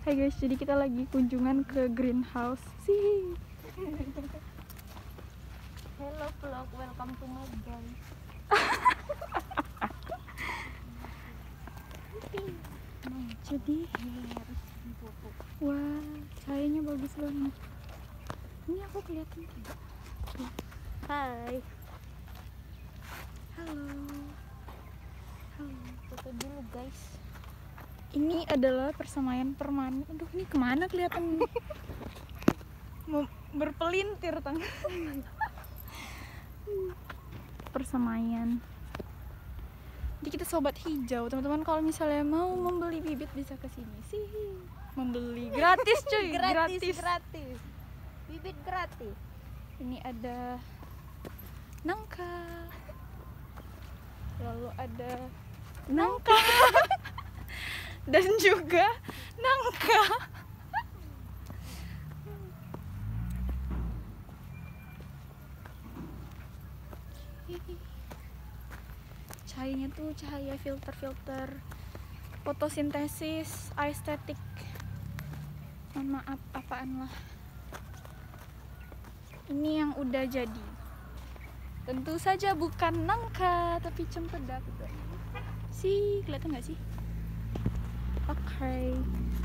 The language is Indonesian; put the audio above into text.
Hai guys, jadi kita lagi kunjungan ke greenhouse sih. Hello vlog, welcome to my guys. Jadi, wah, cahayanya bagus banget. Ini aku kelihatan tidak? Hai, Halo, halo. foto dulu guys. Ini adalah persemaian permainan. Aduh, ini kemana kelihatan? Mau berpelintir tangan. Persemaian. Jadi kita sobat hijau, teman-teman. Kalau misalnya mau membeli bibit bisa ke sini sih. Membeli gratis cuy, gratis. Bibit gratis. Ini ada nangka. Lalu ada nangka. Dan juga nangka. Cahayanya tuh cahaya filter fotosintesis estetik. Mohon maaf, apaan lah. Ini yang udah jadi. Tentu saja bukan nangka, tapi cempedak. Sih, kelihatan nggak sih? Oke.